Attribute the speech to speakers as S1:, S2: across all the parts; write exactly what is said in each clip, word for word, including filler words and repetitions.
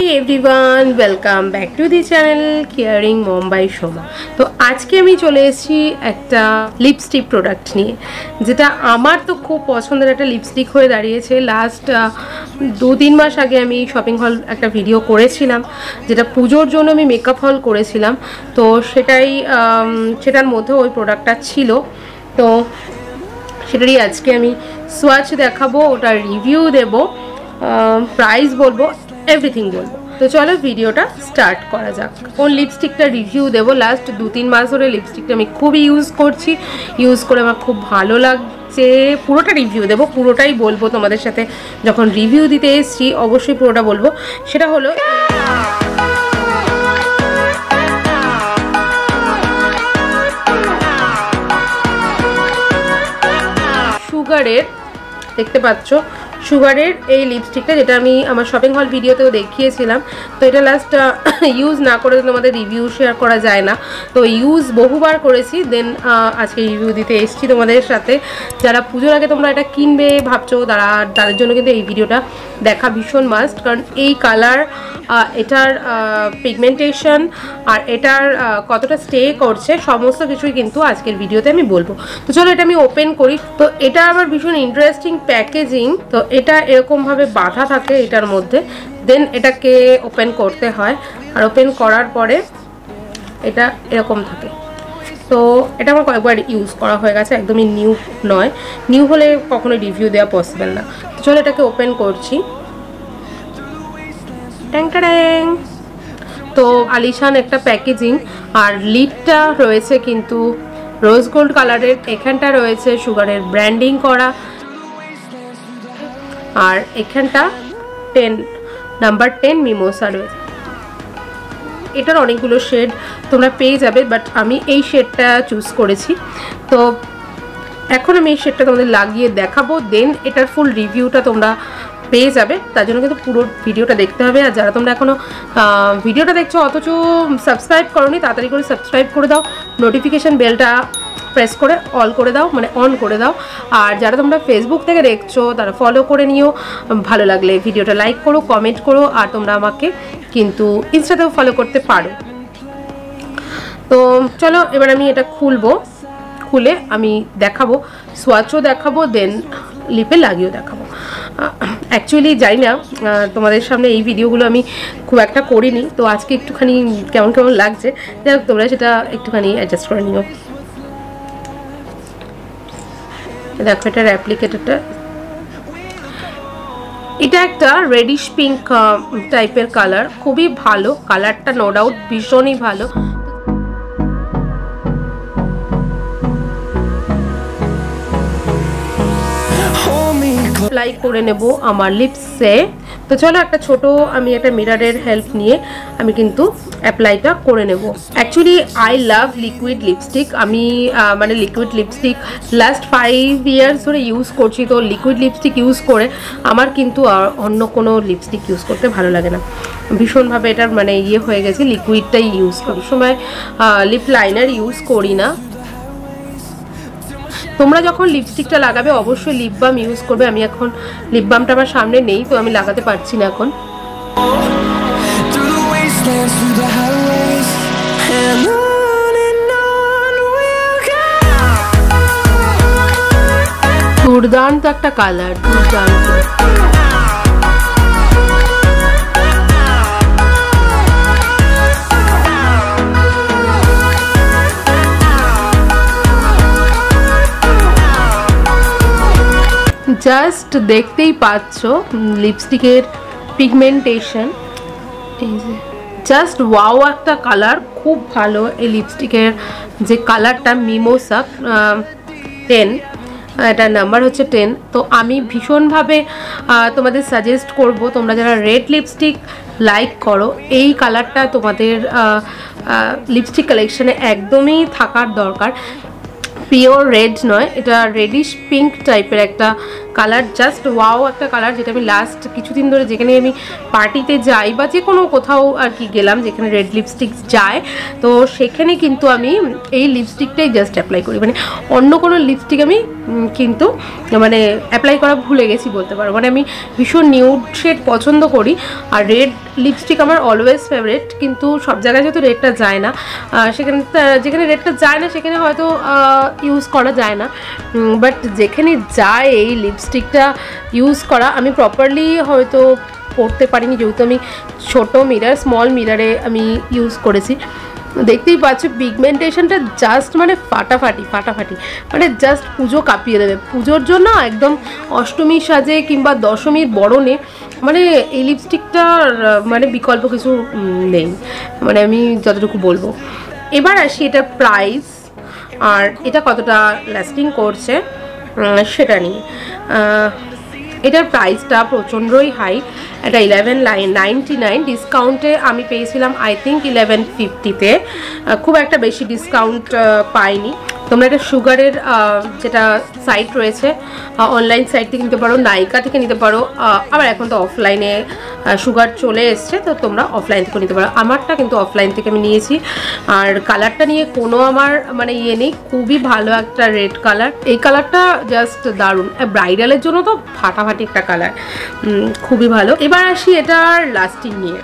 S1: Everyone welcome back to the channel caring mom by Soma. तो आज के আমি চলে এসেছি একটা লিপস্টিক প্রোডাক্ট নিয়ে, যেটা আমার তো খুব পছন্দের একটা লিপস্টিক হয়ে দাঁড়িয়েছে। লাস্ট দু তিন মাস আগে আমি শপিং হল একটা ভিডিও করেছিলাম, যেটা পুজোর জন্য আমি মেকআপ হল করেছিলাম। তো সেটাই সেটার মধ্যে ওই প্রোডাক্টটা ছিল। তো সেটারই আজকে আমি সোয়াচ দেখাবো, ওটার রিভিউ দেবো, প্রাইস বলবো, এভরিথিং বলবো। তো চলো ভিডিওটা স্টার্ট করা যাক। কোন লিপস্টিকটা রিভিউ দেবো, লাস্ট দু তিন মাস ধরে লিপস্টিকটা আমি খুবই ইউজ করছি, ইউজ করে আমার খুব ভালো লাগছে। পুরোটা রিভিউ দেবো, পুরোটাই বলবো তোমাদের সাথে। যখন রিভিউ দিতে এসছি অবশ্যই পুরোটা বলবো। সেটা হলো সুগারের, দেখতে পাচ্ছ সুগারের এই লিপস্টিকটা, যেটা আমি আমার শপিং হল ভিডিওতেও দেখিয়েছিলাম। তো এটা লাস্ট ইউজ না করে তোমাদের রিভিউ শেয়ার করা যায় না, তো ইউজ বহুবার করেছি, দেন আজকে রিভিউ দিতে এসেছি তোমাদের সাথে। যারা পুজোর আগে তোমরা এটা কিনবে ভাবছো, তারা তাদের জন্য কিন্তু এই ভিডিওটা দেখা ভীষণ মাস্ট। কারণ এই কালার, এটার পিগমেন্টেশন আর এটার কতটা স্টে করছে, সমস্ত কিছুই কিন্তু আজকের ভিডিওতে আমি বলবো। তো চলো এটা আমি ওপেন করি। তো এটা আবার ভীষণ ইন্টারেস্টিং প্যাকেজিং। তো এটা এরকমভাবে বাঁধা থাকে এটার মধ্যে, দেন এটাকে ওপেন করতে হয়। আর ওপেন করার পরে এটা এরকম থাকে। তো এটা আমার কয়েকবার ইউজ করা হয়ে গেছে, একদমই নিউ নয়। নিউ হলে কখনোই রিভিউ দেওয়া পসিবল না। তো চলো এটাকে ওপেন করছি। ট্যাং ট্যাং। তো আলিশান একটা প্যাকেজিং, আর লিডটা রয়েছে কিন্তু রোজ গোল্ড কালারের। এখানটা রয়েছে সুগারের ব্র্যান্ডিং করা, আর এখানটা টেন নাম্বার টেন মিমোসা রয়েছে। এটার অনেকগুলো শেড তোমরা পেয়ে যাবে, বাট আমি এই শেডটা চুজ করেছি। তো এখন আমি এই শেডটা তোমাদের লাগিয়ে দেখাবো, দেন এটার ফুল রিভিউটা তোমরা পেয়ে যাবে। তার জন্য কিন্তু পুরো ভিডিওটা দেখতে হবে। আর যারা তোমরা এখনও ভিডিওটা দেখছো অথচ সাবস্ক্রাইব করোনি, তাড়াতাড়ি করে সাবস্ক্রাইব করে দাও, নোটিফিকেশান বেলটা প্রেস করে অল করে দাও, মানে অন করে দাও। আর যারা তোমরা ফেসবুক থেকে দেখছো তারা ফলো করে নিও। ভালো লাগলে ভিডিওটা লাইক করো, কমেন্ট করো। আর তোমরা আমাকে কিন্তু ইনস্টাতেও ফলো করতে পারো। তো চলো এবার আমি এটা খুলবো, খুলে আমি দেখাবো, সোয়াচও দেখাবো, দেন লিপে লাগিয়েও দেখাবো। অ্যাকচুয়ালি জানি না, তোমাদের সামনে এই ভিডিওগুলো আমি খুব একটা করিনি, তো আজকে একটুখানি কেমন কেমন লাগছে, যাই হোক তোমরা সেটা একটুখানি অ্যাডজাস্ট করে নিও। দেখো এটার অ্যাপ্লিকেটরটা, এটা একটা রেডিশ পিঙ্ক টাইপের কালার, খুবই ভালো কালারটা, নো ডাউট ভীষণই ভালো। অ্যাপ্লাই করে নেব আমার লিপসে। তো চলো একটা ছোট আমি একটা মিরারের হেল্প নিয়ে আমি কিন্তু অ্যাপ্লাইটা করে নেব। Actually I love liquid lipstick. আমি মানে liquid lipstick last five years ধরে ইউজ করছি। তো লিকুইড লিপস্টিক ইউজ করে আমার কিন্তু অন্য কোনো লিপস্টিক ইউজ করতে ভালো লাগে না, ভীষণভাবে এটার মানে ইয়ে হয়ে গেছে, লিকুইডটাই ইউজ করি। সময় লিপ লাইনার ইউজ করি না। তোমরা যখন লিপস্টিকটা লাগাবে অবশ্যই লিপ বাম ইউজ করবে। আমি এখন লিপ বামটা আমার সামনে নেই, তো আমি লাগাতে পারছি না এখন। দুর্দান্ত একটা কালার, দুর্দান্ত। জাস্ট দেখতেই পাচ্ছ লিপস্টিকের পিগমেন্টেশন, জাস্ট ওয়াও একটা কালার, খুব ভালো এই লিপস্টিকের যে কালারটা। মিমোসা টেন, এটার নাম্বার হচ্ছে টেন। তো আমি ভীষণভাবে তোমাদের সাজেস্ট করব, তোমরা যারা রেড লিপস্টিক লাইক করো, এই কালারটা তোমাদের লিপস্টিক কালেকশানে একদমই থাকার দরকার। পিওর রেড নয়, এটা রেডিশ পিঙ্ক টাইপের একটা কালার জাস্ট ওয়াও একটা কালার, যেটা আমি লাস্ট কিছুদিন ধরে যেখানে আমি পার্টিতে যাই বা যে কোনো কোথাও আর কি গেলাম যেখানে রেড লিপস্টিক যায়, তো সেখানে কিন্তু আমি এই লিপস্টিকটাই জাস্ট অ্যাপ্লাই করি। মানে অন্য কোনো লিপস্টিক আমি কিন্তু মানে অ্যাপ্লাই করা ভুলে গেছি বলতে পারো। মানে আমি ভীষণ নিউড শেড পছন্দ করি, আর রেড লিপস্টিক আমার অলওয়েজ ফেভারিট, কিন্তু সব জায়গায় যেহেতু রেডটা যায় না, সেখানে যেখানে রেডটা যায় না সেখানে হয়তো ইউজ করা যায় না, বাট যেখানে যায় এই লিপস্টিকটা ইউজ করা আমি প্রপারলি হয়তো করতে পারিনি, যেহেতু আমি ছোটো মিরার স্মল মিরারে আমি ইউজ করেছি। দেখতেই পাচ্ছ পিগমেন্টেশনটা জাস্ট মানে ফাটাফাটি ফাটাফাটি, মানে জাস্ট পুজো কাঁপিয়ে দেবে। পুজোর জন্য একদম অষ্টমীর সাজে কিংবা দশমীর বরণে মানে এই লিপস্টিকটার মানে বিকল্প কিছু নেই, মানে আমি যতটুকু বলবো। এবার আসি এটার প্রাইস আর এটা কতটা লাস্টিং করছে সেটা নিয়ে। এটার প্রাইসটা প্রচণ্ডই হাই, এটা ইলেভেন নাইনটি নাইন, ডিসকাউন্টে আমি পেয়েছিলাম আই থিঙ্ক ইলেভেন ফিফটিতে, খুব একটা বেশি ডিসকাউন্ট পাইনি। তোমরা এটা সুগারের যেটা সাইট রয়েছে অনলাইন সাইট থেকে নিতে পারো, নাইকা থেকে নিতে পারো, আবার এখন তো অফলাইনে সুগার চলে এসছে, তো তোমরা অফলাইন থেকে নিতে পারো। আমারটা কিন্তু অফলাইন থেকে আমি নিয়েছি, আর কালারটা নিয়ে কোনো আমার মানে ইয়ে নেই, খুবই ভালো একটা রেড কালার। এই কালারটা জাস্ট দারুণ, ব্রাইডালের জন্য তো ফাটাফাটি একটা কালার, খুবই ভালো। এবার আসি এটার লাস্টিং নিয়ে।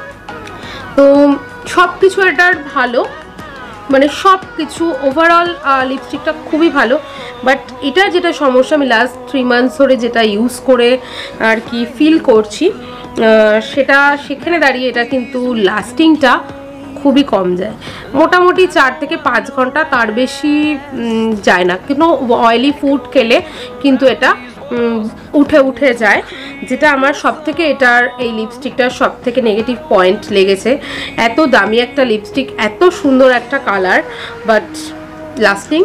S1: তো সব কিছু এটার ভালো, মানে সব কিছু ওভারঅল লিপস্টিকটা খুবই ভালো, বাট এটা যেটা সমস্যা আমি লাস্ট থ্রি মান্থস ধরে যেটা ইউজ করে আর কি ফিল করছি, সেটা সেখানে দাঁড়িয়ে এটা কিন্তু লাস্টিংটা খুবই কম যায়, মোটামুটি চার থেকে পাঁচ ঘন্টা, তার বেশি যায় না। কিন্তু অয়েলি ফুড খেলে কিন্তু এটা উঠে উঠে যায়, যেটা আমার সব থেকে এটার এই লিপস্টিকটার সব থেকে নেগেটিভ পয়েন্ট লেগেছে। এত দামি একটা লিপস্টিক, এত সুন্দর একটা কালার, বাট লাস্টিং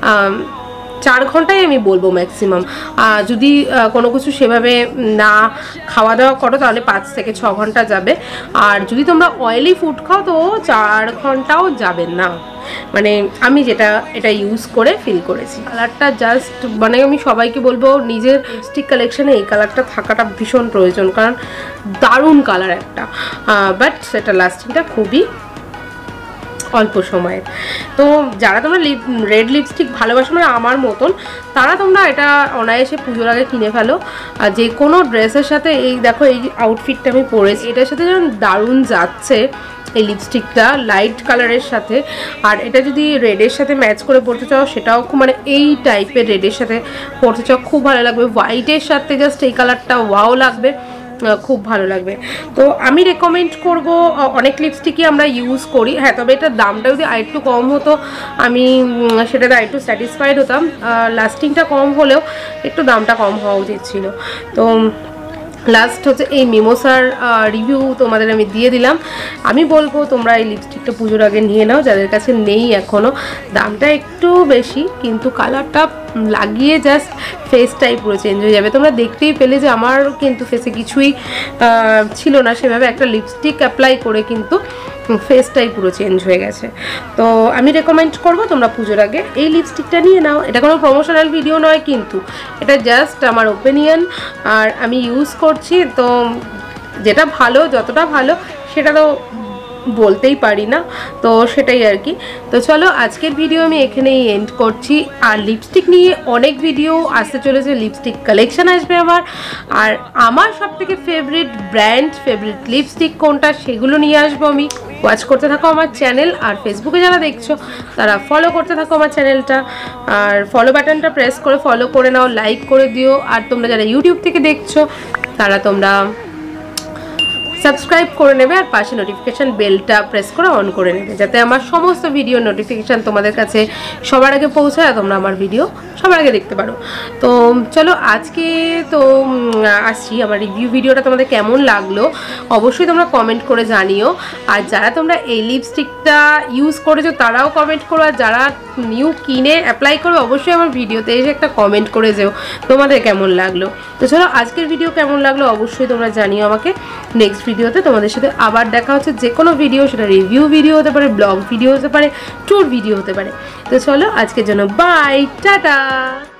S1: চার ঘন্টায় আমি বলবো ম্যাক্সিমাম। যদি কোনো কিছু সেভাবে না খাওয়া দাওয়া করো তাহলে পাঁচ থেকে ছ ঘন্টা যাবে, আর যদি তোমরা অয়েলি ফুড খাও তো চার ঘন্টাও যাবে না, মানে আমি যেটা এটা ইউজ করে ফিল করেছি। কালারটা জাস্ট মানে আমি সবাইকে বলবো নিজের লিপস্টিক কালেকশানে এই কালারটা থাকাটা ভীষণ প্রয়োজন, কারণ দারুণ কালার একটা, বাট সেটা লাস্টিংটা খুবই অল্প সময়ের। তো যারা তোমরা লিপ রেড লিপস্টিক ভালোবাসো মানে আমার মতন, তারা তোমরা এটা অনায়াসে পুজোর আগে কিনে ফেলো। আর যে কোনো ড্রেসের সাথে, এই দেখো এই আউটফিটটা আমি পরেছি, এটার সাথে যেমন দারুণ যাচ্ছে এই লিপস্টিকটা লাইট কালারের সাথে, আর এটা যদি রেডের সাথে ম্যাচ করে পরতে চাও সেটাও খুব মানে এই টাইপের রেডের সাথে পরতে চাও খুব ভালো লাগবে, হোয়াইটের সাথে জাস্ট এই কালারটা ওয়াও লাগবে, খুব ভালো লাগবে। তো আমি রেকমেন্ড করব, অনেক লিপস্টিকই আমরা ইউজ করি, হ্যাঁ তবে এটার দামটা যদি আরেকটু কম হতো আমি সেটাতে আরেকটু স্যাটিসফাইড হতাম, লাস্টিংটা কম হলেও একটু দামটা কম হওয়া উচিত ছিল। তো লাস্ট হচ্ছে এই মিমোসার রিভিউ তোমাদের আমি দিয়ে দিলাম। আমি বলবো তোমরা এই লিপস্টিকটা পুজোর আগে নিয়ে নাও, যাদের কাছে নেই এখনও। দামটা একটু বেশি, কিন্তু কালারটা লাগিয়ে জাস্ট ফেসটাই পুরো চেঞ্জ হয়ে যাবে। তোমরা দেখতেই পেলে যে আমার কিন্তু ফেসে কিছুই ছিল না, সেভাবে একটা লিপস্টিক অ্যাপ্লাই করে কিন্তু ফেসটাই পুরো চেঞ্জ হয়ে গেছে। তো আমি রেকমেন্ড করবো তোমরা পুজোর আগে এই লিপস্টিকটা নিয়ে নাও। এটা কোনো প্রমোশনাল ভিডিও নয়, কিন্তু এটা জাস্ট আমার ওপিনিয়ন, আর আমি ইউজ করছি, তো যেটা ভালো যতটা ভালো সেটা তো বলতেই পারি না, তো সেটাই আর কি। তো চলো আজকের ভিডিও আমি এখানেই এন্ড করছি, আর লিপস্টিক নিয়ে অনেক ভিডিও আসতে চলেছে, লিপস্টিক কালেকশন আসবে আমার, আর আমার সব থেকে ফেভারিট ব্র্যান্ড ফেভারিট লিপস্টিক কোনটা সেগুলো নিয়ে আসবো আমি। ওয়াচ করতে থাকো আমার চ্যানেল, আর ফেসবুকে যারা দেখছো তারা ফলো করতে থাকো আমার চ্যানেলটা, আর ফলো বাটনটা প্রেস করে ফলো করে নাও, লাইক করে দিও। আর তোমরা যারা ইউটিউব থেকে দেখছো তারা তোমরা সাবস্ক্রাইব করে নেবে, আর পাশে নোটিফিকেশান বেলটা প্রেস করে অন করে নেবে, যাতে আমার সমস্ত ভিডিও নোটিফিকেশান তোমাদের কাছে সবার আগে পৌঁছায়, আর তোমরা আমার ভিডিও সবার আগে দেখতে পারো। তো চলো আজকে তো আসছি, আমার রিভিউ ভিডিওটা তোমাদের কেমন লাগলো অবশ্যই তোমরা কমেন্ট করে জানিও। আর যারা তোমরা এই লিপস্টিকটা ইউজ করেছো তারাও কমেন্ট করো, আর যারা নিউ কিনে অ্যাপ্লাই করবে অবশ্যই আমার ভিডিওতে এসে একটা কমেন্ট করে যেও তোমাদের কেমন লাগলো। তো চলো আজকের ভিডিও কেমন লাগলো অবশ্যই তোমরা জানিও আমাকে। নেক্সট ভিডিওতে তোমাদের সাথে আবার দেখা হচ্ছে, যে কোনো ভিডিও, সেটা রিভিউ ভিডিও হতে পারে, ব্লগ ভিডিও হতে পারে, ট্যুর ভিডিও হতে পারে। তো চলো আজকের জন্য বাই, টাটা।